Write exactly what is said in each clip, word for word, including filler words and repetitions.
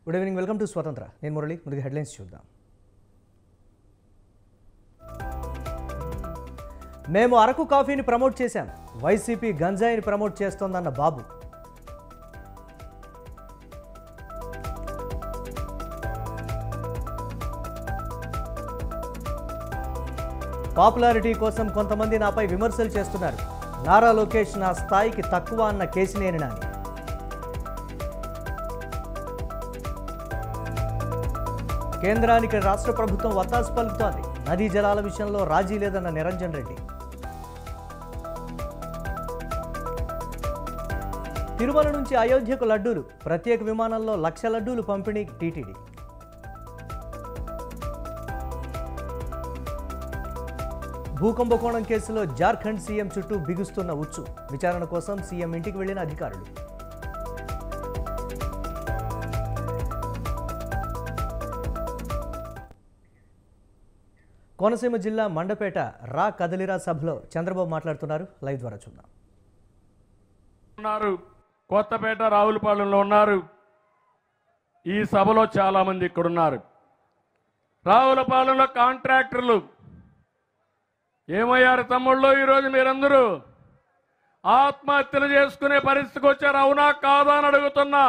Good evening, welcome to స్వతంత్ర. నేను మురళి. ముందుగా హెడ్లైన్స్ చూద్దాం. మేము అరకు కాఫీని ప్రమోట్ చేశాం, వైసీపీ గంజాయిని ప్రమోట్ చేస్తోందన్న బాబు. పాపులారిటీ కోసం కొంతమంది నాపై విమర్శలు చేస్తున్నారు. నారా లోకేష్ నా స్థాయికి తక్కువ అన్న కేసినేని నాని. కేంద్రానికి రాష్ట్ర ప్రభుత్వం వత్తాసు పలుకుతోంది. నదీ జలాల విషయంలో రాజీ లేదన్న నిరంజన్ రెడ్డి. తిరుమల నుంచి అయోధ్యకు లడ్డూలు, ప్రత్యేక విమానంలో లక్ష లడ్డూలు పంపిణీ టీటీడీ. భూకంపకోణం కేసులో జార్ఖండ్ సీఎం చుట్టూ బిగుస్తున్న ఉచ్చు, విచారణ కోసం సీఎం ఇంటికి వెళ్లిన అధికారులు. కోనసీమ జిల్లా మండపేట రా కదలిరా సభలో చంద్రబాబు మాట్లాడుతున్నారు. లైవ్ ద్వారా చూద్దాం. ఉన్నారు కొత్తపేట రావులపాలెంలో ఉన్నారు. ఈ సభలో చాలా మంది ఇక్కడ ఉన్నారు. రావులపాలెంలో కాంట్రాక్టర్లు ఏమయ్యారు తమ్ముళ్ళు? ఈరోజు మీరందరూ ఆత్మహత్యలు చేసుకునే పరిస్థితికి వచ్చారు. అవునా కాదా అని అడుగుతున్నా.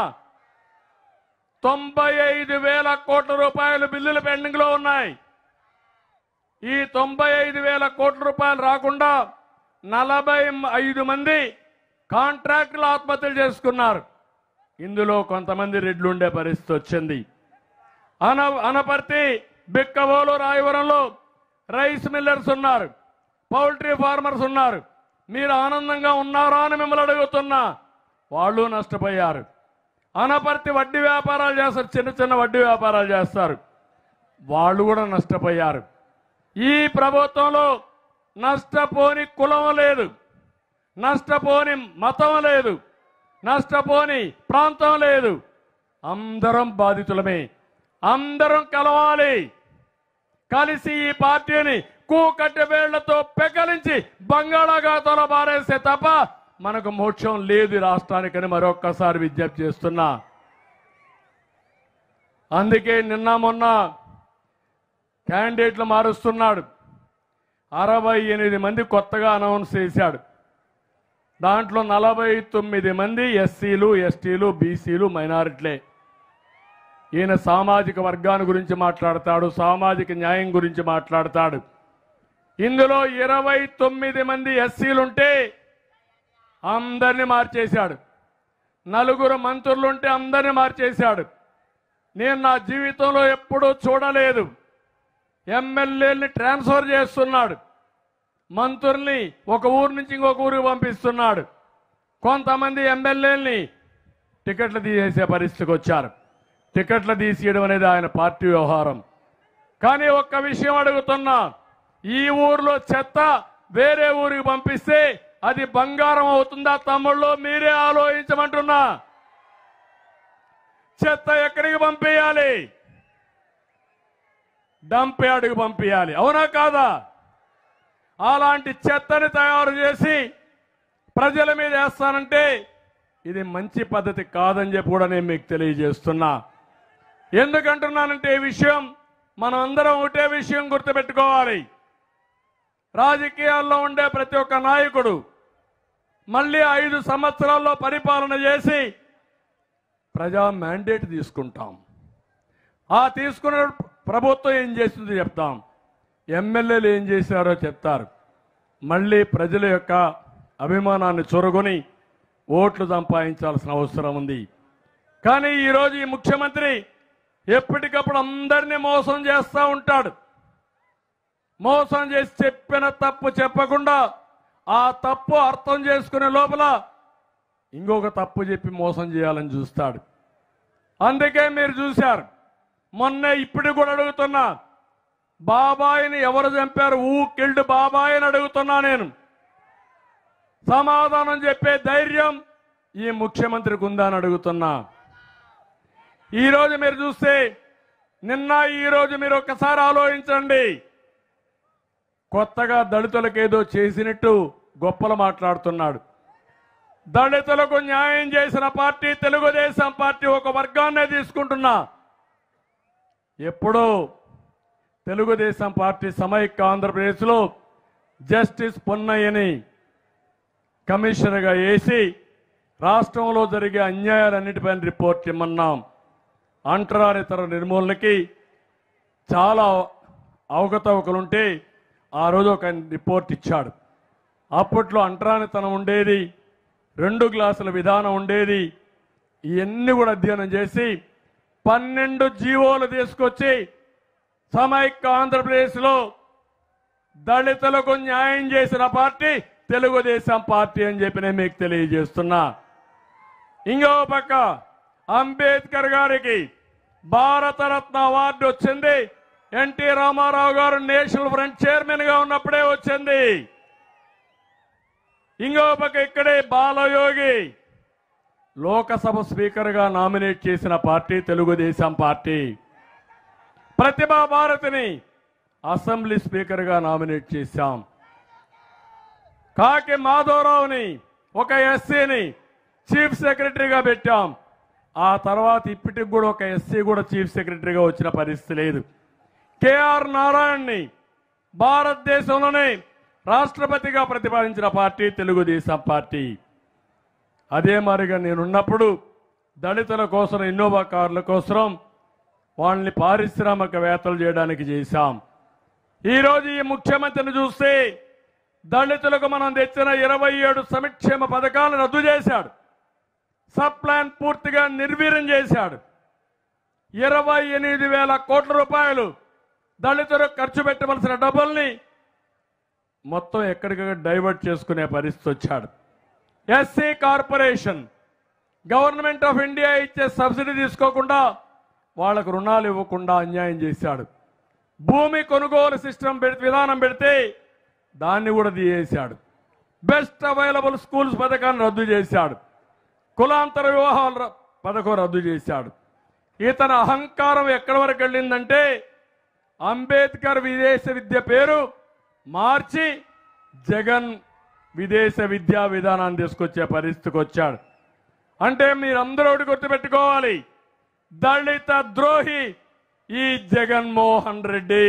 తొంభై ఐదు వేల కోట్ల రూపాయలు బిల్లులు పెండింగ్ లో ఉన్నాయి. ఈ తొంభై ఐదు వేల కోట్ల రూపాయలు రాకుండా నలభై ఐదు మంది కాంట్రాక్టులు ఆత్మహత్యలు చేసుకున్నారు. ఇందులో కొంతమంది రెడ్లు ఉండే పరిస్థితి వచ్చింది. అన అనపర్తి, బిక్కవోలు, రాయవరంలో రైస్ మిల్లర్స్ ఉన్నారు, పౌల్ట్రీ ఫార్మర్స్ ఉన్నారు. మీరు ఆనందంగా ఉన్నారా అని మిమ్మల్ని అడుగుతున్నా. వాళ్ళు నష్టపోయారు. అనపర్తి వడ్డీ వ్యాపారాలు చేస్తారు, చిన్న చిన్న వడ్డీ వ్యాపారాలు చేస్తారు, వాళ్ళు కూడా నష్టపోయారు. ఈ ప్రభుత్వంలో నష్టపోని కులం లేదు, నష్టపోని మతం లేదు, నష్టపోని ప్రాంతం లేదు. అందరం బాధితులమే. అందరం కలవాలి. కలిసి ఈ పార్టీని కూకట్టె వేళ్లతో పెకలించి బంగాళాఖాతంలో పారేస్తే తప్ప మనకు మోక్షం లేదు రాష్ట్రానికని మరొక్కసారి విజ్ఞప్తి చేస్తున్నా. అందుకే నిన్న మొన్న క్యాండిడేట్లు మారుస్తున్నాడు. అరవై ఎనిమిది మంది కొత్తగా అనౌన్స్ చేశాడు. దాంట్లో నలభై తొమ్మిది మంది ఎస్సీలు, ఎస్టీలు, బీసీలు, మైనారిటీలే. ఈయన సామాజిక వర్గాన్ని గురించి మాట్లాడతాడు, సామాజిక న్యాయం గురించి మాట్లాడతాడు. ఇందులో ఇరవై తొమ్మిది మంది ఎస్సీలుంటే అందరినీ మార్చేశాడు. నలుగురు మంత్రులుంటే అందరినీ మార్చేశాడు. నేను నా జీవితంలో ఎప్పుడూ చూడలేదు. ఎమ్మెల్యేలని ట్రాన్స్ఫర్ చేస్తున్నాడు, మంత్రుల్ని ఒక ఊరు నుంచి ఇంకొక ఊరికి పంపిస్తున్నాడు. కొంతమంది ఎమ్మెల్యేలని టికెట్లు తీసేసే పరిస్థితికి వచ్చారు. టికెట్లు తీసేయడం అనేది ఆయన పార్టీ వ్యవహారం. కానీ ఒక్క విషయం అడుగుతున్నా, ఈ ఊర్లో చెత్త వేరే ఊరికి పంపిస్తే అది బంగారం అవుతుందా తమ్ముళ్ళు? మీరే ఆలోచించమంటున్నా. చెత్త ఎక్కడికి పంపించాలి? డంప్ యార్డుకి పంపించాలి. అవునా కాదా? అలాంటి చెత్తని తయారు చేసి ప్రజల మీద వేస్తానంటే ఇది మంచి పద్ధతి కాదని చెప్పి కూడా నేను మీకు తెలియజేస్తున్నా. ఎందుకంటున్నానంటే ఈ విషయం మనం అందరం ఒకటే విషయం గుర్తుపెట్టుకోవాలి. రాజకీయాల్లో ఉండే ప్రతి ఒక్క నాయకుడు మళ్ళీ ఐదు సంవత్సరాల్లో పరిపాలన చేసి ప్రజా మ్యాండేట్ తీసుకుంటాం. ఆ తీసుకున్న ప్రభుత్వం ఏం చేస్తుందో చెప్తాం, ఎమ్మెల్యేలు ఏం చేశారో చెప్తారు. మళ్ళీ ప్రజల యొక్క అభిమానాన్ని చొరగొని ఓట్లు సంపాదించాల్సిన అవసరం ఉంది. కానీ ఈరోజు ఈ ముఖ్యమంత్రి ఎప్పటికప్పుడు అందరినీ మోసం చేస్తూ ఉంటాడు. మోసం చేసి చెప్పిన తప్పు చెప్పకుండా ఆ తప్పు అర్థం చేసుకునే లోపల ఇంకొక తప్పు చెప్పి మోసం చేయాలని చూస్తాడు. అందుకే మీరు చూశారు, మొన్న ఇప్పుడు కూడా అడుగుతున్నా, బాబాయిని ఎవరు చంపారు? ఊ కిల్డ్ బాబాయ్ అని అడుగుతున్నా. నేను సమాధానం చెప్పే ధైర్యం ఈ ముఖ్యమంత్రికి ఉందా అని అడుగుతున్నా. ఈరోజు మీరు చూస్తే, నిన్న ఈరోజు మీరు ఒక్కసారి ఆలోచించండి. కొత్తగా దళితులకు ఏదో చేసినట్టు గొప్పలు మాట్లాడుతున్నాడు. దళితులకు న్యాయం చేసిన పార్టీ తెలుగుదేశం పార్టీ. ఒక వర్గాన్నే తీసుకుంటున్నా. ఎప్పుడో తెలుగుదేశం పార్టీ సమైక్య ఆంధ్రప్రదేశ్లో జస్టిస్ పొన్నయ్యని కమిషనర్గా వేసి రాష్ట్రంలో జరిగే అన్యాయాలన్నిటిపైన రిపోర్ట్ ఇమ్మన్నాం. అంటరానితర నిర్మూలనకి చాలా అవకతవకలుంటే ఆ రోజు ఒక రిపోర్ట్ ఇచ్చాడు. అప్పట్లో అంటరానితనం ఉండేది, రెండు గ్లాసుల విధానం ఉండేది. ఇవన్నీ కూడా అధ్యయనం చేసి పన్నెండు జీవోలు తీసుకొచ్చి సమైక్య ఆంధ్రప్రదేశ్లో దళితులకు న్యాయం చేసిన పార్టీ తెలుగుదేశం పార్టీ అని చెప్పి నేను మీకు తెలియజేస్తున్నా. ఇంకో పక్క అంబేద్కర్ గారికి భారతరత్న అవార్డు వచ్చింది. NT Rama Rao garu national front chairman గా ఉన్నప్పుడే వచ్చింది. ఇంకో పక్క ఇక్కడే బాలయోగి లోకసభ స్పీకర్ గా నామినేట్ చేసిన పార్టీ తెలుగుదేశం పార్టీ. ప్రతిభా భారతిని అసెంబ్లీ స్పీకర్ గా నామినేట్ చేశాం. కాకి మాధవరావుని ఒక ఎస్సీని చీఫ్ సెక్రటరీగా పెట్టాం. ఆ తర్వాత ఇప్పటికి కూడా ఒక ఎస్సీ కూడా చీఫ్ సెక్రటరీగా వచ్చిన పరిస్థితి లేదు. కేఆర్ నారాయణని భారతదేశంలోనే రాష్ట్రపతిగా ప్రతిపాదించిన పార్టీ తెలుగుదేశం పార్టీ. అదే మరిగా నేనున్నప్పుడు దళితుల కోసం, ఇన్నోవా కార్ల కోసం వాళ్ళని పారిశ్రామికవేత్తలు చేయడానికి చేశాం. ఈరోజు ఈ ముఖ్యమంత్రిని చూస్తే దళితులకు మనం తెచ్చిన ఇరవై ఏడు సంక్షేమ పథకాలను రద్దు చేశాడు. సబ్ ప్లాన్ పూర్తిగా నిర్వీర్యం చేశాడు. ఇరవై ఎనిమిది వేల కోట్ల రూపాయలు దళితులకు ఖర్చు పెట్టవలసిన డబ్బుల్ని మొత్తం ఎక్కడికక్కడ డైవర్ట్ చేసుకునే పరిస్థితి వచ్చాడు. SC corporation government of India ఇచ్చే సబ్సిడీ తీసుకోకుండా వాళ్లకు రుణాలు ఇవ్వకుండా అన్యాయం చేశాడు. భూమి కొనుగోలు సిస్టమ్ విధానం పెడితే దాన్ని కూడా తీసేశాడు. బెస్ట్ అవైలబుల్ స్కూల్స్ పథకాన్ని రద్దు చేశాడు. కులాంతర వివాహాల పథకం రద్దు చేశాడు. ఇతని అహంకారం ఎక్కడి వరకు వెళ్ళిందంటే అంబేద్కర్ విదేశ విద్య పేరు మార్చి జగన్ విదేశ విద్యా విధానాన్ని తీసుకొచ్చే పరిస్థితికి వచ్చాడు. అంటే మీరందరూ ఒకటి గుర్తుపెట్టుకోవాలి, దళిత ద్రోహి ఈ జగన్మోహన్ రెడ్డి.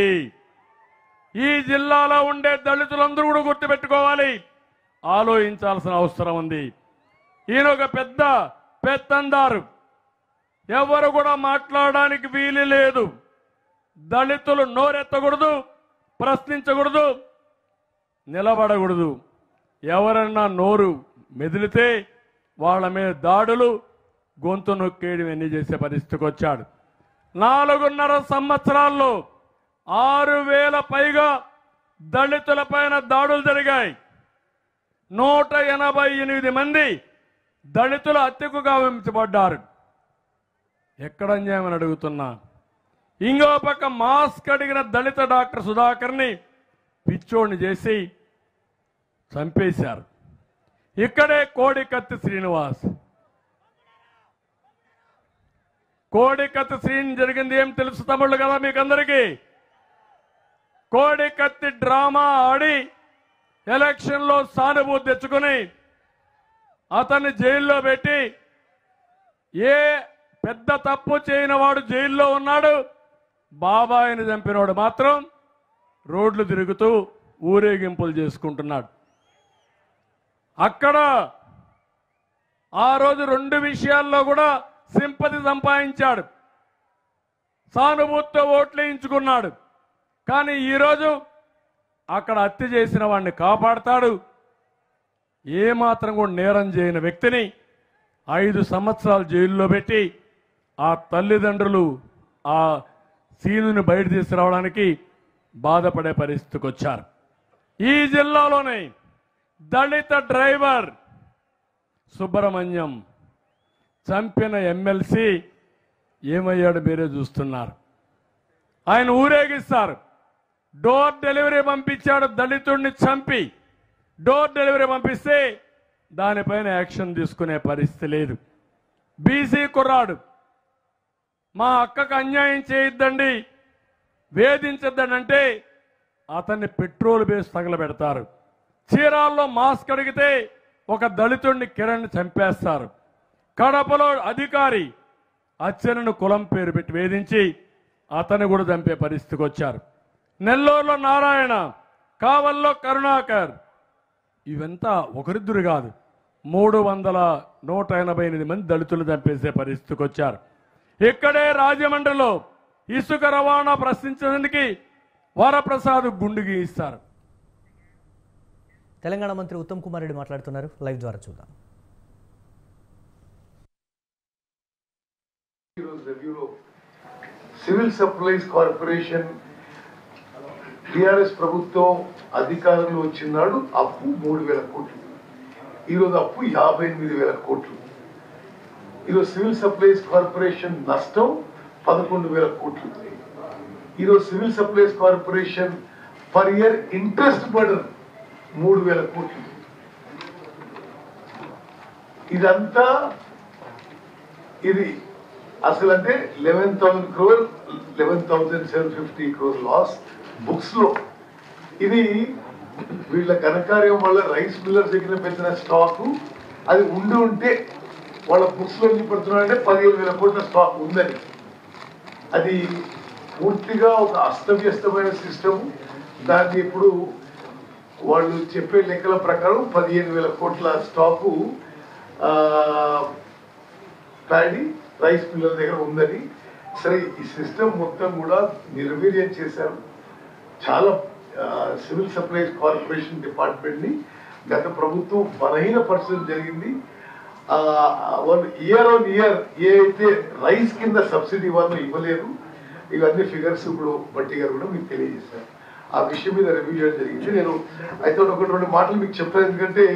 ఈ జిల్లాలో ఉండే దళితులందరూ కూడా గుర్తుపెట్టుకోవాలి, ఆలోచించాల్సిన అవసరం ఉంది. ఈయన ఒక పెద్ద పెత్తందారు, ఎవరు కూడా మాట్లాడడానికి వీలు లేదు. దళితులు నోరెత్తకూడదు, ప్రశ్నించకూడదు, నిలబడకూడదు. ఎవరన్నా నోరు మెదిలితే వాళ్ళ మీద దాడులు, గొంతు నొక్కేయడం ఎన్ని చేసే పరిస్థితికి వచ్చాడు. నాలుగున్నర సంవత్సరాల్లో ఆరు వేల పైగా దళితుల పైన దాడులు జరిగాయి. నూట ఎనభై ఎనిమిది మంది దళితులు హత్యకు గావించబడ్డారు. ఎక్కడ అన్యాయం అని అడుగుతున్నా. ఇంకో పక్క మాస్క్ అడిగిన దళిత డాక్టర్ సుధాకర్ని పిచ్చోడిని చేసి చంపేశారు. ఇక్కడే కోడికత్తి శ్రీనివాస్, కోడికత్తి శ్రీని జరిగింది ఏం తెలుసు తమ్ముళ్ళు కదా మీకందరికీ. కోడికత్తి డ్రామా ఆడి ఎలక్షన్ లో సానుభూతి తెచ్చుకుని అతన్ని జైల్లో పెట్టి, ఏ పెద్ద తప్పు చేయని వాడు జైల్లో ఉన్నాడు, బాబాయిని చంపినవాడు మాత్రం రోడ్లు తిరుగుతూ ఊరేగింపులు చేసుకుంటున్నాడు. అక్కడ ఆ రోజు రెండు విషయాల్లో కూడా సింపతి సంపాదించాడు, సానుభూతితో ఓట్లు వేయించుకున్నాడు. కానీ ఈరోజు అక్కడ హత్య చేసిన వాడిని కాపాడతాడు. ఏమాత్రం కూడా నేరం చేయని వ్యక్తిని ఐదు సంవత్సరాలు జైల్లో పెట్టి ఆ తల్లిదండ్రులు ఆ సీనుని బయట తీసుకురావడానికి బాధపడే పరిస్థితికి వచ్చారు. ఈ జిల్లాలోనే దళిత డ్రైవర్ సుబ్రహ్మణ్యం చంపిన ఎమ్మెల్సీ ఏమయ్యాడు మీరే చూస్తున్నారు. ఆయన ఊరేగిస్తారు. డోర్ డెలివరీ పంపించాడు, దళితుడిని చంపి డోర్ డెలివరీ పంపిస్తే దానిపైన యాక్షన్ తీసుకునే పరిస్థితి లేదు. బీసీ కుర్రాడు, మా అక్కకు అన్యాయం చేయొద్దండి, వేధించొద్దండి అంటే అతన్ని పెట్రోల్ బేస్ తగలబెడతారు. చీరాల్లో మాస్క్ అడిగితే ఒక దళితుడిని కిరణ్ చంపేస్తారు. కడపలో అధికారి అచ్చెన్నను కులం పేరు పెట్టి వేధించి అతను కూడా చంపే పరిస్థితికి వచ్చారు. నెల్లూరులో నారాయణ, కావల్లో కరుణాకర్, ఇవంతా ఒకరిద్దరు కాదు, మూడు వందల నూట ఎనభై ఎనిమిది మంది దళితులు చంపేసే పరిస్థితికి వచ్చారు. ఇక్కడే రాజమండ్రిలో ఇసుక రవాణా ప్రశ్నించడానికి వరప్రసాద్ గుండు గీయిస్తారు. తెలంగాణ మంత్రి ఉత్తమ్ కుమార్ రెడ్డి మాట్లాడుతున్నారు, లైవ్ ద్వారా చూద్దాం. సివిల్ సప్లైస్ కార్పొరేషన్ టిఆర్ఎస్ ప్రభుత్వం అధికారంలో వచ్చినాడు అప్పు మూడు వేల కోట్లు, ఈరోజు అప్పు యాభై ఎనిమిది వేల కోట్లు. ఈరోజు సివిల్ సప్లైస్ కార్పొరేషన్ నష్టం పదకొండు వేల కోట్లు. ఈరోజు civil supplies corporation per year interest burden మూడు వేల కోట్లు. ఇదంతా ఇది అసలు అంటే eleven thousand crore eleven thousand seven fifty crore loss books లో. ఇది వీళ్ళ ఘనకార్యం వల్ల రైస్ మిల్లర్స్ దగ్గర పెట్టిన స్టాక్ అది ఉండి ఉంటే వాళ్ళ బుక్స్ లో పెడుతున్నారంటే పదిహేను వేల కోట్ల స్టాక్ ఉందని. అది పూర్తిగా ఒక అస్తవ్యస్తమైన సిస్టమ్. దాన్ని ఇప్పుడు వాళ్ళు చెప్పే లెక్కల ప్రకారం పదిహేను వేల కోట్ల స్టాకు ప్యాడీ రైస్ మిల్లర్ దగ్గర ఉందని. సరే, ఈ సిస్టమ్ మొత్తం కూడా నిర్వీర్యం చేశారు. చాలా సివిల్ సప్లైస్ కార్పొరేషన్ డిపార్ట్మెంట్ ని గత ప్రభుత్వం బలహీనపరచడం జరిగింది. వన్ ఇయర్ ఆన్ ఇయర్ ఏ అయితే రైస్ కింద సబ్సిడీ వాళ్ళు ఇవ్వలేదు, ఇవన్నీ ఫిగర్స్ ఇప్పుడు బట్టి గారు కూడా మీకు తెలియజేశారు. ఆ విషయం మీద రివ్యూ చేయడం జరిగింది. నేను అయితే ఒకటి రెండు మాటలు మీకు చెప్తాను, ఎందుకంటే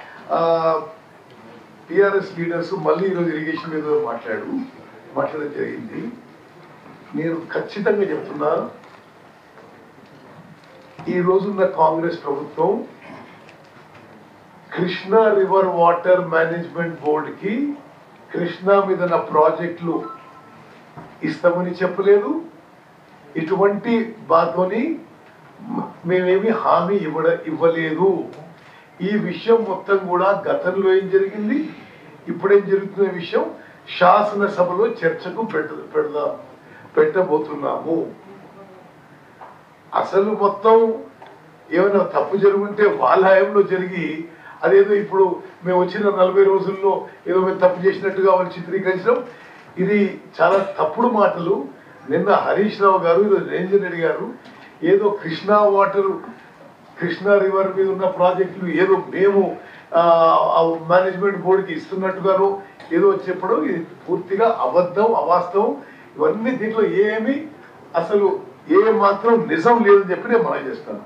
టిఆర్ఎస్ లీడర్స్ మళ్ళీ ఈరోజు ఇరిగేషన్ మీద మాట్లాడు మాట్లాడడం జరిగింది. నేను ఖచ్చితంగా చెప్తున్నా, ఈ రోజున్న కాంగ్రెస్ ప్రభుత్వం కృష్ణా రివర్ వాటర్ మేనేజ్మెంట్ బోర్డుకి కృష్ణా మీద నా ప్రాజెక్టులు ఇస్తామని చెప్పలేదు. ఇటువంటి బాతోని మేమేమి హామీ ఇవ్వడ ఇవ్వలేదు. ఈ విషయం మొత్తం కూడా గతంలో ఏం జరిగింది, ఇప్పుడేం జరుగుతున్న విషయం శాసనసభలో చర్చకు పెట్ట పెడదా పెట్టబోతున్నాము. అసలు మొత్తం ఏమైనా తప్పు జరుగుంటే వాళ్ళ హయాంలో జరిగి అదేదో ఇప్పుడు మేము వచ్చిన నలభై రోజుల్లో ఏదో మేము తప్పు చేసినట్టుగా వాళ్ళు చిత్రీకరించడం, ఇది చాలా తప్పుడు మాటలు. నిన్న హరీష్ రావు గారు, ఈరోజు రేంజర్ రెడ్డి గారు ఏదో కృష్ణా వాటర్ కృష్ణా రివర్ మీద ఉన్న ప్రాజెక్టులు ఏదో మేము మేనేజ్మెంట్ బోర్డుకి ఇస్తున్నట్టుగాను ఏదో చెప్పడం, ఇది పూర్తిగా అబద్ధం, అవాస్తవం. ఇవన్నీ దీంట్లో ఏమి అసలు ఏ మాత్రం నిజం లేదని చెప్పి నేను మనం చేస్తాను.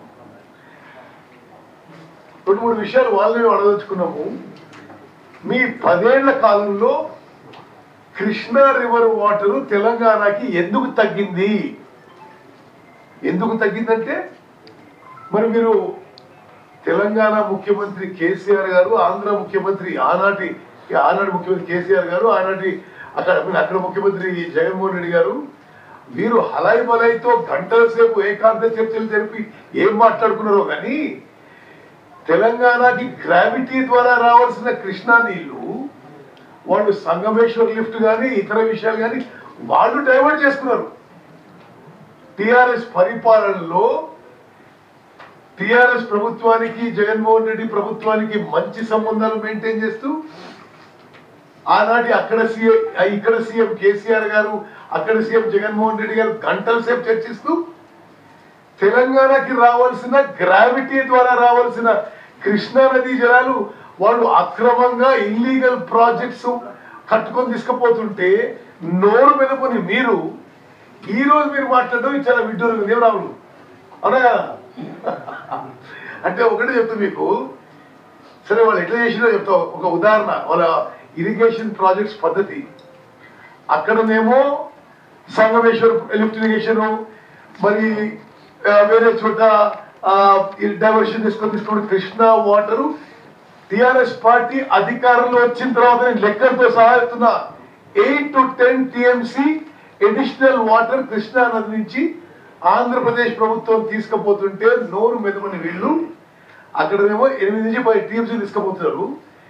రెండు మూడు విషయాలు వాళ్ళని అడగదలుచుకున్నాము. మీ పదేళ్ల కాలంలో కృష్ణా రివర్ వాటర్ తెలంగాణకి ఎందుకు తగ్గింది? ఎందుకు తగ్గిందంటే, మరి మీరు తెలంగాణ ముఖ్యమంత్రి కేసీఆర్ గారు, ఆంధ్ర ముఖ్యమంత్రి ఆనాటి ఆనాటి ముఖ్యమంత్రి కేసీఆర్ గారు, ఆనాటి అక్కడ అక్కడ ముఖ్యమంత్రి జగన్మోహన్ రెడ్డి గారు, వీరు హలాయి బలాయితో గంటల సేపు ఏకాంత చర్చలు జరిపి ఏం మాట్లాడుకున్నారో కానీ తెలంగాణకి గ్రావిటీ ద్వారా రావాల్సిన కృష్ణా నీళ్లు వాళ్ళు సంగమేశ్వర్ లిఫ్ట్ కానీ ఇతర విషయాలు కానీ వాళ్ళు డైవర్ట్ చేసుకున్నారు. టిఆర్ఎస్ పరిపాలనలో టిఆర్ఎస్ ప్రభుత్వానికి జగన్మోహన్ రెడ్డి ప్రభుత్వానికి మంచి సంబంధాలు మెయింటైన్ చేస్తూ ఆనాటి అక్కడ సీఎం ఇక్కడ సీఎం కేసీఆర్ గారు, అక్కడ సీఎం జగన్మోహన్ రెడ్డి గారు గంటల సేపు చర్చిస్తూ తెలంగాణకి రావాల్సిన గ్రావిటీ ద్వారా రావాల్సిన కృష్ణా నదీ జలాలు వాళ్ళు అక్రమంగా ఇల్లీగల్ ప్రాజెక్ట్స్ కట్టుకొని తీసుకుపోతుంటే నోరు మెదపని మీరు ఈ రోజు మీరు మాట్లాడడం చాలా విడ్డూరం ఏం రావులు అవునా కదా? అంటే ఒకటే చెప్తా మీకు, సరే వాళ్ళు ఎట్లా చేసినా చెప్తా. ఒక ఉదాహరణ, వాళ్ళ ఇరిగేషన్ ప్రాజెక్ట్స్ పద్ధతి అక్కడనేమో సంగమేశ్వర్ లిఫ్ట్ ఇరిగేషన్, మరి వేరే చోట డైవర్షన్ తీసుకొని తీసుకుని కృష్ణా వాటరు టిఆర్ఎస్ పార్టీ అధికారంలో వచ్చిన తర్వాత నేను లెక్కలతో సహా చెప్తున్నా, eight to ten TMC additional water Krishna నది నుంచి ఆంధ్రప్రదేశ్ ప్రభుత్వం తీసుకుపోతుంటే నోరు మెదమని వీళ్ళు అక్కడనేమో ఎనిమిది నుంచి పది టీఎంసీ తీసుకుపోతున్నారు.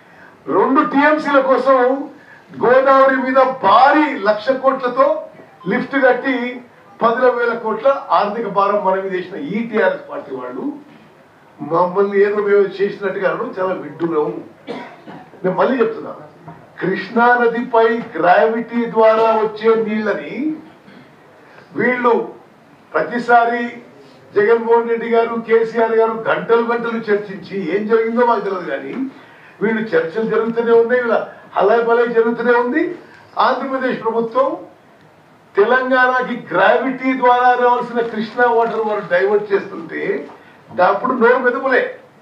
రెండు టీఎంసీల కోసం గోదావరి మీద భారీ లక్ష కోట్లతో లిఫ్ట్ కట్టి పదుల వేల కోట్ల ఆర్థిక భారం మన మీద చేసిన ఈ టీఆర్ఎస్ పార్టీ వాళ్ళు మమ్మల్ని ఏదో మేము చేసినట్టుగా చాలా విడ్డూరం. నేను మళ్ళీ చెప్తున్నా, కృష్ణా నదిపై గ్రావిటీ ద్వారా వచ్చే నీళ్ళని వీళ్ళు ప్రతిసారి జగన్మోహన్ రెడ్డి గారు కేసీఆర్ గారు గంటలు గంటలు చర్చించి ఏం జరిగిందో మాకు తెలియదు, కానీ వీళ్ళు చర్చలు జరుగుతూనే ఉన్నాయి, వీళ్ళ హలాయ్ బలాయ్ జరుగుతూనే ఉంది. ఆంధ్రప్రదేశ్ ప్రభుత్వం తెలంగాణకి గ్రావిటీ ద్వారా రావాల్సిన కృష్ణా వాటర్ వారు డైవర్ట్ చేస్తుంటే అప్పుడు నోరు మెదపులే.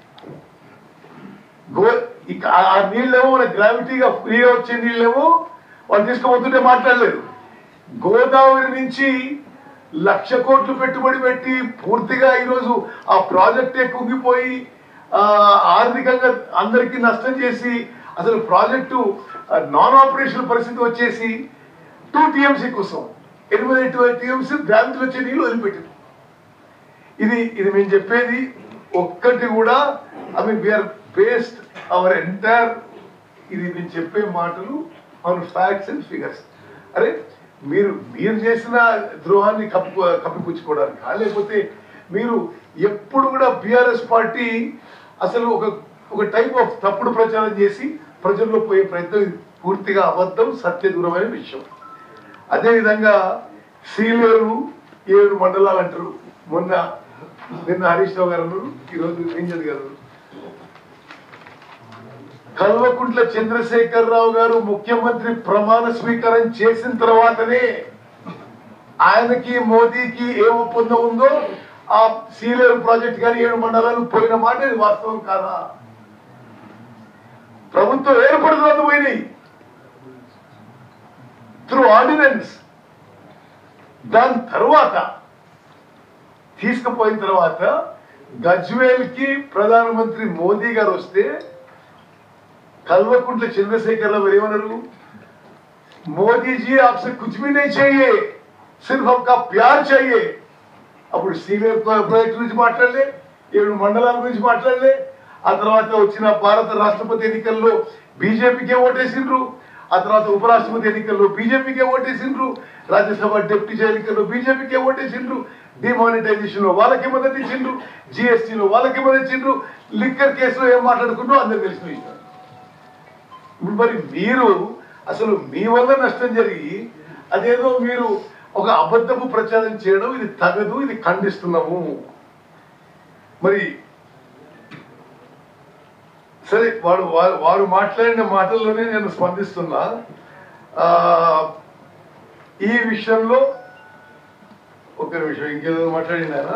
గో ఇక ఆ నీళ్ళేమో మన గ్రావిటీగా ఫ్రీగా వచ్చే నీళ్ళేమో వాళ్ళు తీసుకుపోతుంటే మాట్లాడలేదు. గోదావరి నుంచి లక్ష కోట్లు పెట్టుబడి పెట్టి పూర్తిగా ఈరోజు ఆ ప్రాజెక్టే కుంగిపోయి ఆర్థికంగా అందరికీ నష్టం చేసి అసలు ప్రాజెక్టు నాన్ ఆపరేషనల్ పరిస్థితి వచ్చేసి టూ టీఎంసీ కోసం ఎనిమిది టీఎంసీ గ్రావిటీలో వచ్చే నీళ్ళు వదిలిపెట్టింది. ఇది ఇది మేము చెప్పేది ఒక్కటి కూడా I mean we're based our entire ఇది మేము చెప్పే మాటలు ఆన్ ఫ్యాక్ట్స్ అండ్ ఫిగర్స్. అరే మీరు మీరు చేసిన ద్రోహాన్ని కప్పు కప్పిపుచ్చుకోవడానికి, లేకపోతే మీరు ఎప్పుడు కూడా బీఆర్ఎస్ పార్టీ అసలు ఒక ఒక టైప్ ఆఫ్ తప్పుడు ప్రచారం చేసి ప్రజల్లో పోయే ప్రయత్నం పూర్తిగా అబద్ధం, సత్య దూరమైన విషయం. అదేవిధంగా సీలేరు ఏడు మండలాలు అంటారు. మొన్న నిన్న హరీష్ రావు గారు అన్నారు, ఈరోజు రేంజర్ గారు. కల్వకుంట్ల చంద్రశేఖరరావు గారు ముఖ్యమంత్రి ప్రమాణ స్వీకారం చేసిన తర్వాతనే ఆయనకి మోదీకి ఏ ఒప్పందం ఉందో ఆ సీలేరు ప్రాజెక్ట్ కానీ ఏడు మండలాలు పోయిన మాట ఇది వాస్తవం కాదా? ప్రభుత్వం ఏర్పడుతున్నది పోయినాయి త్రూ ఆర్డినెన్స్. దాని తర్వాత తీసుకుపోయిన తర్వాత గజ్వేల్ కి ప్రధానమంత్రి మోదీ గారు వస్తే కల్వకుంట్ల చంద్రశేఖరరావు గారు ఏమన్నారు, మోదీజీ आपसे कुछ भी नहीं चाहिए, सिर्फ आपका प्यार चाहिए. అప్పుడు సీనియర్ ప్రాజెక్ట్ గురించి మాట్లాడలే, ఏడు మండలాల గురించి మాట్లాడలే. ఆ తర్వాత వచ్చిన భారత రాష్ట్రపతి ఎన్నికల్లో బీజేపీకే ఓటేసిండ్రు, ఆ తర్వాత ఉపరాష్ట్రపతి ఎన్నికల్లో బీజేపీకే ఓటేసిండ్రు, రాజ్యసభ డిప్యూటీ ఎన్నికల్లో బీజేపీకే ఓటేసిండ్రు, డిమానిటైజేషన్ లో వాళ్ళకి మద్దతు ఇచ్చిండ్రు, జిఎస్టీలో వాళ్ళకి మద్దతు ఇచ్చిండ్రు, లిక్కర్ కేసులో ఏం మాట్లాడుకుంటూ అందరు తెలిసిన విషయం. మరి మీరు అసలు మీ వల్ల నష్టం జరిగి అదేదో మీరు ఒక అబద్ధపు ప్రచారం చేయడం ఇది తగదు, ఇది ఖండిస్తున్నాము. మరి సరే వాడు వారు మాట్లాడిన మాటల్లోనే నేను స్పందిస్తున్నా. ఆ ఈ విషయంలో ఒక నిమిషం ఇంకేదో మాట్లాడినారా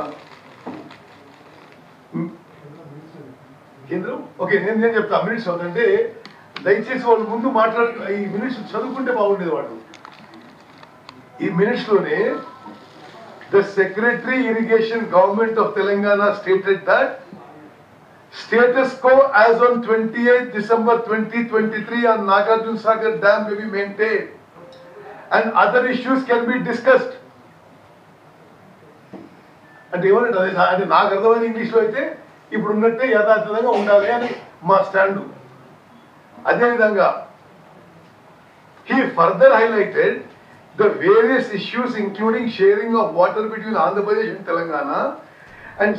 కేంద్రం? ఓకే, నేను నేను చెప్తా మినిట్స్ అవుతుంటే దయచేసి వాళ్ళు ముందు మాట్లాడు, ఈ మినిట్స్ చదువుకుంటే బాగుండేది. వాళ్ళు ఈ మినిట్స్ లోనే the secretary irrigation government of Telangana stated that status quo as on twenty eighth December twenty twenty three on Nagarjuna Sagar dam may be maintained and other issues can be discussed. అంటే ఏమన్నట్టు అదే, అంటే నాకు అర్థమైన ఇంగ్లీష్ లో అయితే ఇప్పుడు ఉన్నట్టే యథాతథంగా ఉండాలి అని మా స్టాండు. అదేవిధంగా he further highlighted the various issues including sharing of water between Andhra Pradesh and Telangana and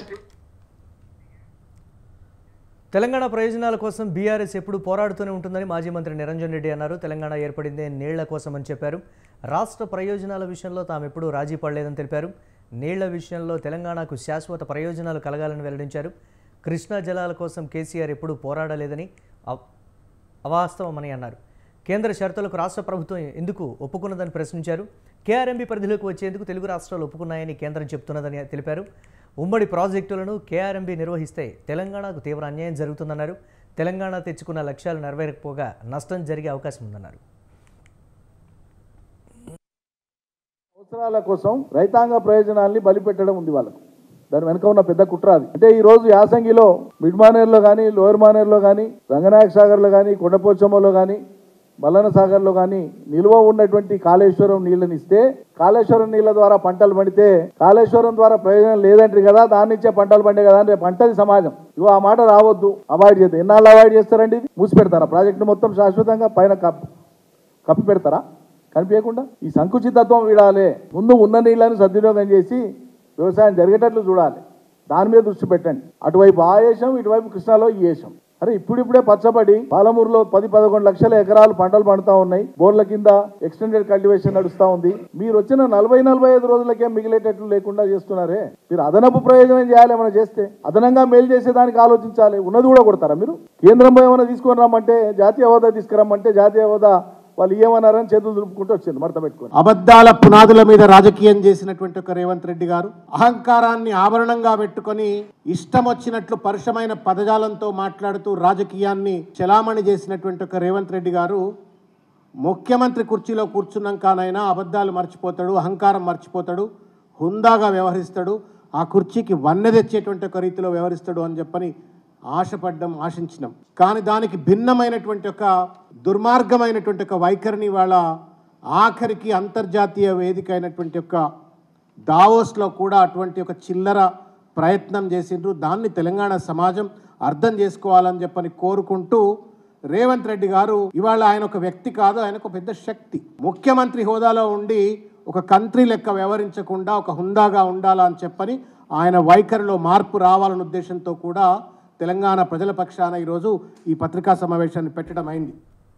Telangana ప్రయోజనాల కోసం బీఆర్ఎస్ ఎప్పుడు పోరాడుతూనే ఉంటుందని మాజీ మంత్రి నిరంజన్ రెడ్డి అన్నారు. తెలంగాణ ఏర్పడిందే నీళ్ల కోసం అని చెప్పారు. రాష్ట్ర ప్రయోజనాల విషయంలో తాము ఎప్పుడూ రాజీ పడలేదని తెలిపారు. నీళ్ల విషయంలో తెలంగాణకు శాశ్వత ప్రయోజనాలు కలగాలని వెల్లడించారు. కృష్ణా జలాల కోసం కేసీఆర్ ఎప్పుడూ పోరాడలేదని అవాస్తవమని అన్నారు. కేంద్ర షరతులకు రాష్ట్ర ప్రభుత్వం ఎందుకు ఒప్పుకున్నదని ప్రశ్నించారు. కేఆర్ఎంబీ పరిధిలోకి వచ్చేందుకు తెలుగు రాష్ట్రాలు ఒప్పుకున్నాయని కేంద్రం చెబుతున్నదని తెలిపారు. ఉమ్మడి ప్రాజెక్టులను కేఆర్ఎంబీ నిర్వహిస్తే తెలంగాణకు తీవ్ర అన్యాయం జరుగుతుందన్నారు. తెలంగాణ తెచ్చుకున్న లక్ష్యాలు నెరవేరకపోగా నష్టం జరిగే అవకాశం ఉందన్నారు. అవసరాల కోసం రైతాంగ ప్రయోజనాల్ని బలిపెట్టడం ఉంది వాళ్ళకు. దాని వెనుక ఉన్న పెద్ద కుట్ర అది. అంటే ఈ రోజు యాసంగిలో మిడ్ మానేర్లో కానీ లోయర్ మానేర్లో కానీ రంగనాయక సాగర్లో కానీ కొండపోచమ్మలో కానీ మల్లన సాగర్లో కానీ నిల్వ ఉన్నటువంటి కాళేశ్వరం నీళ్ళని ఇస్తే కాళేశ్వరం నీళ్ళ ద్వారా పంటలు పండితే కాళేశ్వరం ద్వారా ప్రయోజనం లేదంటారు కదా, దాని నుంచే పంటలు పండే కదా అంటే పంటది సమాజం. ఇగో ఆ మాట రావద్దు, అవాయిడ్ చేద్దాం. ఎన్నాళ్ళు అవాయిడ్ చేస్తారండి? ఇది మూసి పెడతారా ప్రాజెక్టు మొత్తం శాశ్వతంగా? పైన కప్పు కప్పి పెడతారా కనిపించకుండా? ఈ సంకుచితత్వం వీడాలి. ముందు ఉన్న నీళ్ళని సద్వినియోగం చేసి వ్యవసాయం జరిగేటట్లు చూడాలి. దాని మీద దృష్టి పెట్టండి. అటువైపు ఆ వేషం, ఇటువైపు కృష్ణాలో ఈ వేషం. అరే ఇప్పుడిప్పుడే పచ్చబడి పాలమూరులో పది పదకొండు లక్షల ఎకరాలు పంటలు పండుతా ఉన్నాయి. బోర్ల కింద ఎక్స్టెండెడ్ కల్టివేషన్ నడుస్తా ఉంది. మీరు వచ్చిన నలభై నలభై ఐదు రోజులకే మిగిలేటట్లు లేకుండా చేస్తున్నారే. మీరు అదనపు ప్రయోజనం చేయాలి. ఏమైనా చేస్తే అదనంగా మేలు చేసేదానికి ఆలోచించాలి. ఉన్నది కూడా కొడతారా మీరు? కేంద్రంలో ఏమైనా తీసుకొని రమ్మంటే, జాతీయ హోదా తీసుకురమ్మంటే జాతీయ హోదా వాళ్ళు ఏమన్నారని చేతులు దులుపుకుంటూ వచ్చింది మడత పెట్టుకొని. అబద్ధాల పునాదుల మీద రాజకీయం చేసినటువంటి ఒక రేవంత్ రెడ్డి గారు అహంకారాన్ని ఆభరణంగా పెట్టుకొని ఇష్టం వచ్చినట్లు పరుషమైన పదజాలంతో మాట్లాడుతూ రాజకీయాన్ని చలామణి చేసినటువంటి ఒక రేవంత్ రెడ్డి గారు ముఖ్యమంత్రి కుర్చీలో కూర్చున్నాకనైనా అబద్ధాలు మర్చిపోతాడు, అహంకారం మర్చిపోతాడు, హుందాగా వ్యవహరిస్తాడు, ఆ కుర్చీకి వన్నె తెచ్చేటువంటి ఒక రీతిలో వ్యవహరిస్తాడు అని చెప్పని ఆశపడ్డం, ఆశించినాం. కానీ దానికి భిన్నమైనటువంటి ఒక దుర్మార్గమైనటువంటి ఒక వైఖరిని వాళ్ళ ఆఖరికి అంతర్జాతీయ వేదిక అయినటువంటి ఒక దావోస్లో కూడా అటువంటి ఒక చిల్లర ప్రయత్నం చేసిండ్రు. దాన్ని తెలంగాణ సమాజం అర్థం చేసుకోవాలని చెప్పని కోరుకుంటూ రేవంత్ రెడ్డి గారు ఇవాళ ఆయన ఒక వ్యక్తి కాదు, ఆయన ఒక పెద్ద శక్తి. ముఖ్యమంత్రి హోదాలో ఉండి ఒక కంట్రీ లెక్క వ్యవహరించకుండా ఒక హుందాగా ఉండాలని చెప్పని ఆయన వైఖరిలో మార్పు రావాలనే ఉద్దేశంతో కూడా తెలంగాణ ప్రజల పక్షాన ఈరోజు ఈ పత్రికా సమావేశాన్ని పెట్టడం అయింది.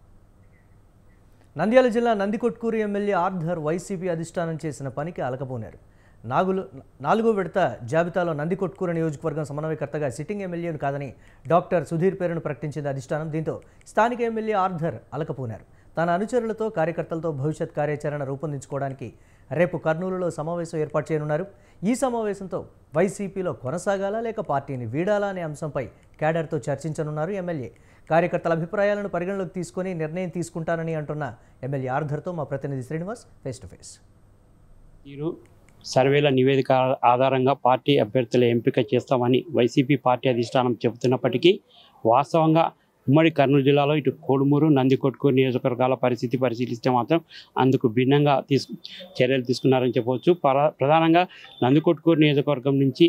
నంద్యాల జిల్లా నందికొట్కూరు ఎమ్మెల్యే ఆర్థర్ వైసీపీ అధిష్టానం చేసిన పనికి అలకపోనారు. నాగులు నాలుగో విడత జాబితాలో నందికొట్కూరు నియోజకవర్గం సమన్వయకర్తగా సిట్టింగ్ ఎమ్మెల్యేను కాదని డాక్టర్ సుధీర్ పేరును ప్రకటించింది అధిష్టానం. దీంతో స్థానిక ఎమ్మెల్యే ఆర్థర్ అలకపోనారు. తన అనుచరులతో కార్యకర్తలతో భవిష్యత్ కార్యాచరణ రూపొందించుకోవడానికి రేపు కర్నూలులో సమావేశం ఏర్పాటు చేయనున్నారు. ఈ సమావేశంతో వైసీపీలో కొనసాగాలా లేక పార్టీని వీడాలా అనే అంశంపై క్యాడర్తో చర్చించనున్నారు ఎమ్మెల్యే. కార్యకర్తల అభిప్రాయాలను పరిగణలోకి తీసుకొని నిర్ణయం తీసుకుంటానని అంటున్న ఎమ్మెల్యే ఆర్థర్తో మా ప్రతినిధి శ్రీనివాస్ ఫేస్ టు ఫేస్. మీరు సర్వేల నివేదిక ఆధారంగా పార్టీ అభ్యర్థుల ఎంపిక చేస్తామని వైసీపీ పార్టీ అధిష్టానం చెబుతున్నప్పటికీ వాస్తవంగా ఉమ్మడి కర్నూలు జిల్లాలో ఇటు కోడుమూరు, నందికొట్కూరు నియోజకవర్గాల పరిస్థితి పరిశీలిస్తే మాత్రం అందుకు భిన్నంగా తీసుకు చర్యలు తీసుకున్నారని చెప్పవచ్చు. ప్రధానంగా నందికొట్కూరు నియోజకవర్గం నుంచి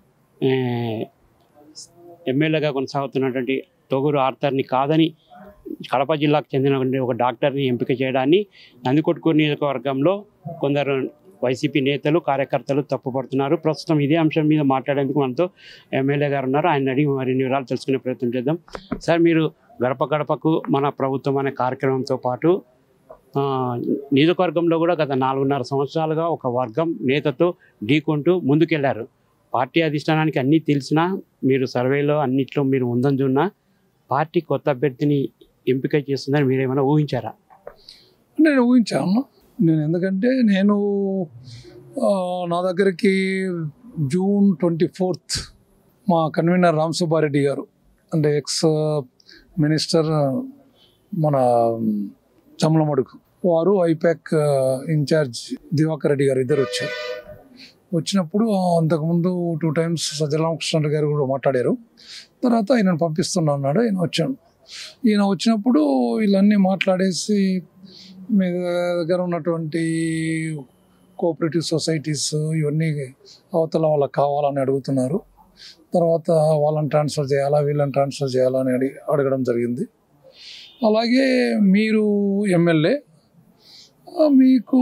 ఎమ్మెల్యేగా కొనసాగుతున్నటువంటి తొగూరు ఆర్థర్ని కాదని కడప జిల్లాకు చెందిన ఒక డాక్టర్ని ఎంపిక చేయడాన్ని నందికొట్కూరు నియోజకవర్గంలో కొందరు వైసీపీ నేతలు, కార్యకర్తలు తప్పుపడుతున్నారు. ప్రస్తుతం ఇదే అంశం మీద మాట్లాడేందుకు మనతో ఎమ్మెల్యే గారు ఉన్నారు. ఆయన అడిగి మరిన్ని వివరాలు తెలుసుకునే ప్రయత్నం చేద్దాం. సార్, మీరు గడప గడపకు మన ప్రభుత్వం అనే కార్యక్రమంతో పాటు నియోజకవర్గంలో కూడా గత నాలుగున్నర సంవత్సరాలుగా ఒక వర్గం నేతతో ఢీకొంటూ ముందుకెళ్లారు. పార్టీ అధిష్టానానికి అన్నీ తెలిసినా మీరు సర్వేలో అన్నిట్లో మీరు ముందంజున్నా పార్టీ కొత్త అభ్యర్థిని ఎంపిక చేస్తుందని మీరు ఏమైనా ఊహించారా? నేను ఊహించాను. నేను ఎందుకంటే నేను నా దగ్గరికి జూన్ ట్వంటీ ఫోర్త్ మా కన్వీనర్ రామ్ సుబ్బారెడ్డి గారు అంటే ఎక్స్ మినిస్టర్ మన చమలమడుగు వారు ఐపాక్ ఇన్ఛార్జ్ దివాకర్ రెడ్డి గారు ఇద్దరు వచ్చారు. వచ్చినప్పుడు అంతకుముందు టూ టైమ్స్ సజ్జరామకృష్ణ గారు కూడా మాట్లాడారు. తర్వాత ఈయనను పంపిస్తున్నా అన్నాడు. ఈయన వచ్చాడు. ఈయన వచ్చినప్పుడు వీళ్ళన్నీ మాట్లాడేసి మీ దగ్గర ఉన్నటువంటి కోఆపరేటివ్ సొసైటీస్ ఇవన్నీ అవతల వాళ్ళకి కావాలని అడుగుతున్నారు. తర్వాత వాళ్ళని ట్రాన్స్ఫర్ చేయాలా, వీళ్ళని ట్రాన్స్ఫర్ చేయాలా అని అడిగి అడగడం జరిగింది. అలాగే మీరు ఎమ్మెల్యే, మీకు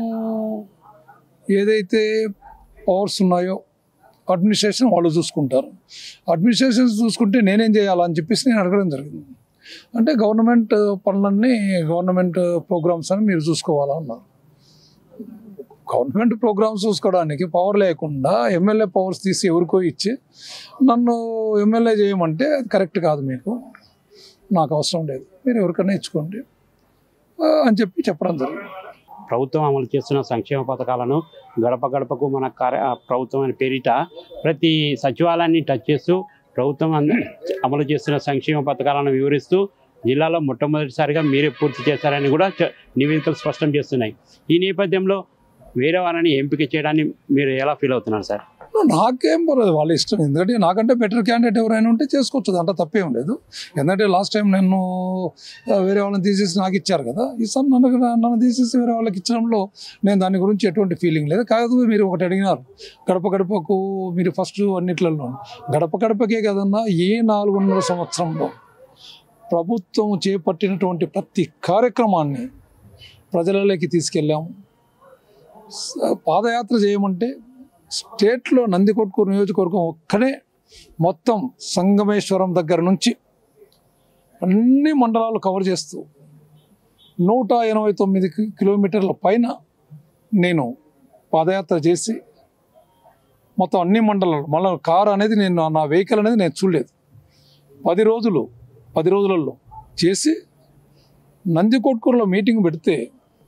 ఏదైతే పవర్స్ ఉన్నాయో అడ్మినిస్ట్రేషన్ వాళ్ళు చూసుకుంటారు. అడ్మినిస్ట్రేషన్ చూసుకుంటే నేనేం చేయాలని చెప్పేసి నేను అడగడం జరిగింది. అంటే గవర్నమెంట్ పనులన్నీ గవర్నమెంట్ ప్రోగ్రామ్స్ అని మీరు చూసుకోవాలన్నారు. గవర్నమెంట్ ప్రోగ్రామ్స్ చూసుకోవడానికి పవర్ లేకుండా ఎమ్మెల్యే పవర్స్ తీసి ఎవరికో ఇచ్చి నన్ను ఎమ్మెల్యే చేయమంటే అది కరెక్ట్ కాదు. మీకు నాకు అవసరం లేదు, మీరు ఎవరికైనా ఇచ్చుకోండి అని చెప్పి చెప్పడం జరిగింది. ప్రభుత్వం అమలు చేస్తున్న సంక్షేమ పథకాలను గడప గడపకు మన కార్య ప్రభుత్వం అనే పేరిట ప్రతి సచివాలయాన్ని టచ్ చేస్తూ ప్రభుత్వం అమలు చేస్తున్న సంక్షేమ పథకాలను వివరిస్తూ జిల్లాలో మొట్టమొదటిసారిగా మీరే పూర్తి చేశారని కూడా నివేదికలు స్పష్టం చేస్తున్నాయి. ఈ నేపథ్యంలో వేరే వారిని ఎంపిక చేయడాన్ని మీరు ఎలా ఫీల్ అవుతున్నారు సార్? నాకేం పర్లేదు, వాళ్ళ ఇష్టం. ఎందుకంటే నాకంటే బెటర్ క్యాండిడేట్ ఎవరైనా ఉంటే చేసుకోవచ్చు, దాంట్లో తప్పేం లేదు. ఎందుకంటే లాస్ట్ టైం నేను వేరే వాళ్ళని తీసేసి నాకు ఇచ్చారు కదా, ఈసారి నన్ను నన్ను తీసేసి వేరే వాళ్ళకి ఇచ్చడంలో నేను దాని గురించి ఎటువంటి ఫీలింగ్ లేదు. కాదు మీరు ఒకటి అడిగినారు, గడప గడపకు మీరు ఫస్ట్ అన్నిట్లలో గడప గడపకే కదన్నా ఏ నాలుగున్నర సంవత్సరంలో ప్రభుత్వం చేపట్టినటువంటి ప్రతి కార్యక్రమాన్ని ప్రజలలోకి తీసుకెళ్ళాము. పాదయాత్ర చేయమంటే స్టేట్లో నందికొట్కూరు నియోజకవర్గం ఒక్కడే మొత్తం సంగమేశ్వరం దగ్గర నుంచి అన్ని మండలాలు కవర్ చేస్తూ నూట ఎనభై తొమ్మిది కిలోమీటర్ల పైన నేను పాదయాత్ర చేసి మొత్తం అన్ని మండలాలు, మళ్ళీ కారు అనేది నేను నా వెహికల్ అనేది నేను చూడలేదు. పది రోజులు పది రోజులలో చేసి నందికొట్కూరులో మీటింగ్ పెడితే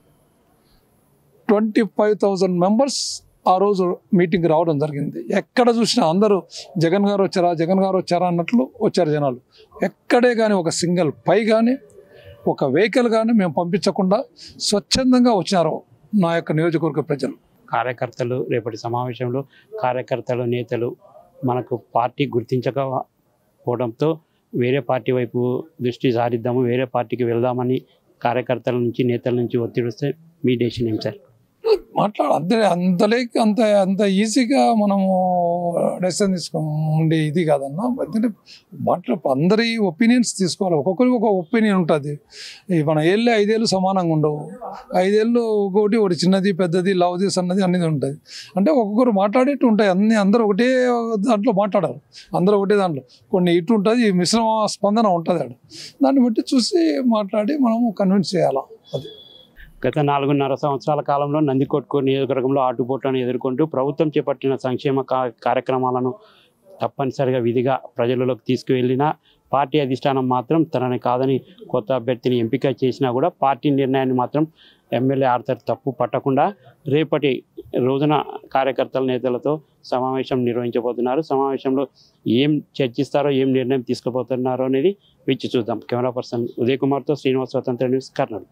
ట్వంటీ ఫైవ్ థౌజండ్ మెంబర్స్ ఆ రోజు మీటింగ్ రావడం జరిగింది. ఎక్కడ చూసినా అందరూ జగన్ గారు వచ్చారా జగన్ గారు వచ్చారా అన్నట్లు వచ్చారు జనాలు. ఎక్కడే కానీ ఒక సింగిల్ పై కానీ ఒక వెహికల్ కానీ మేము పంపించకుండా స్వచ్ఛందంగా వచ్చినారు నా యొక్క నియోజకవర్గ ప్రజలు. కార్యకర్తలు రేపటి సమావేశంలో కార్యకర్తలు నేతలు మనకు పార్టీ గుర్తించకపోవడంతో వేరే పార్టీ వైపు దృష్టి సారిద్దాము, వేరే పార్టీకి వెళ్దామని కార్యకర్తల నుంచి నేతల నుంచి ఒత్తిడి వస్తే మీ డెసిషన్ ఏం సార్? మాట్లాడ అంతే అంతలే అంత అంత ఈజీగా మనము డెసిషన్ తీసుకో ఉండే ఇది కాదన్నా. ఎందుకంటే మాట్లా అందరి ఒపీనియన్స్ తీసుకోవాలి, ఒక్కొక్కరికి ఒక ఒపీనియన్ ఉంటుంది. మన ఏళ్ళే ఐదేళ్ళు సమానంగా ఉండవు, ఐదేళ్ళు ఒకటి ఒకటి చిన్నది పెద్దది లవ్ది సన్నది అనేది ఉంటుంది. అంటే ఒక్కొక్కరు మాట్లాడేట్టు ఉంటాయి అన్ని, అందరూ ఒకటే దాంట్లో మాట్లాడారు, అందరూ ఒకటే దాంట్లో కొన్ని ఇటు ఉంటుంది, మిశ్రమ స్పందన ఉంటుంది. అక్కడ దాన్ని బట్టి చూసి మాట్లాడి మనము కన్విన్స్ చేయాలా. అది గత నాలుగున్నర సంవత్సరాల కాలంలో నందికొట్కూరు నియోజకవర్గంలో ఆటుపోట్లను ఎదుర్కొంటూ ప్రభుత్వం చేపట్టిన సంక్షేమ కార్యక్రమాలను తప్పనిసరిగా విధిగా ప్రజలలోకి తీసుకువెళ్ళిన పార్టీ అధిష్టానం మాత్రం తనని కాదని కొత్త అభ్యర్థిని ఎంపిక చేసినా కూడా పార్టీ నిర్ణయాన్ని మాత్రం ఎమ్మెల్యే ఆర్థర్ తప్పు పట్టకుండా రేపటి రోజున కార్యకర్తల నేతలతో సమావేశం నిర్వహించబోతున్నారు. సమావేశంలో ఏం చర్చిస్తారో ఏం నిర్ణయం తీసుకుపోతున్నారో అనేది వేచి చూద్దాం. కెమెరా పర్సన్ ఉదయ్ కుమార్తో శ్రీనివాస్, స్వతంత్ర న్యూస్, కర్నూలు.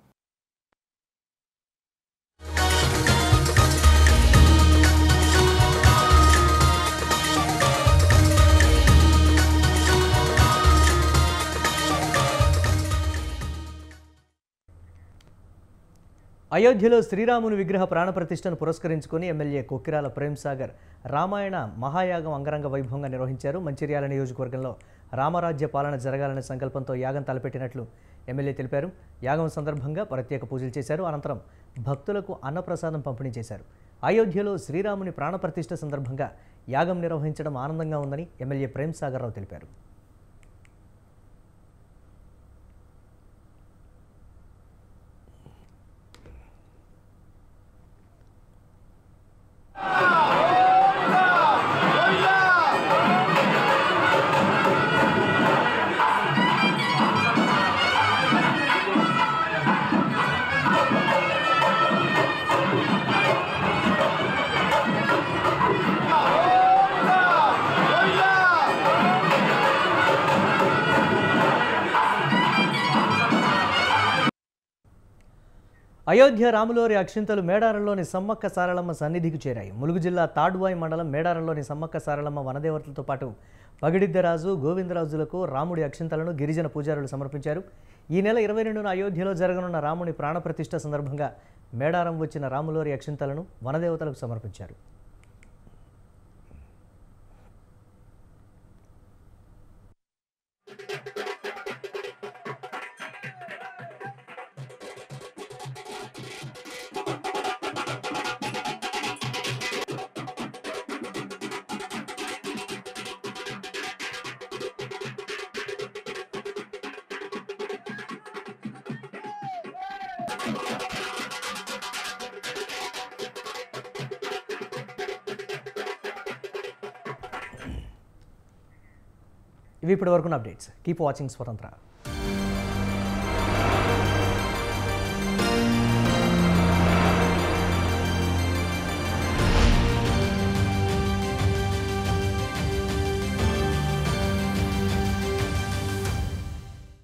అయోధ్యలో శ్రీరాముని విగ్రహ ప్రాణప్రతిష్టను పురస్కరించుకుని ఎమ్మెల్యే కొక్కిరాల ప్రేమ్ సాగర్ రామాయణ మహాయాగం అంగరంగ వైభవంగా నిర్వహించారు. మంచిర్యాల నియోజకవర్గంలో రామరాజ్య పాలన జరగాలనే సంకల్పంతో యాగం తలపెట్టినట్లు ఎమ్మెల్యే తెలిపారు. యాగం సందర్భంగా ప్రత్యేక పూజలు చేశారు. అనంతరం భక్తులకు అన్నప్రసాదం పంపిణీ చేశారు. అయోధ్యలో శ్రీరాముని ప్రాణప్రతిష్ఠ సందర్భంగా యాగం నిర్వహించడం ఆనందంగా ఉందని ఎమ్మెల్యే ప్రేమ్ సాగర్ రావు తెలిపారు. అయోధ్య రాములోరి అక్షింతలు మేడారంలోని సమ్మక్క సారలమ్మ సన్నిధికి చేరాయి. ములుగు జిల్లా తాడ్వాయి మండలం మేడారంలోని సమ్మక్క సారలమ్మ వనదేవతలతో పాటు పగిడిద్దరాజు, గోవిందరాజులకు రాముడి అక్షింతలను గిరిజన పూజారులు సమర్పించారు. ఈ నెల ఇరవై రెండున అయోధ్యలో జరగనున్న రాముని ప్రాణప్రతిష్ఠ సందర్భంగా మేడారం వచ్చిన రాములోరి అక్షింతలను వనదేవతలకు సమర్పించారు. ఇవి ఇప్పటి వరకు అప్డేట్స్. కీప్ వాచింగ్ స్వతంత్ర.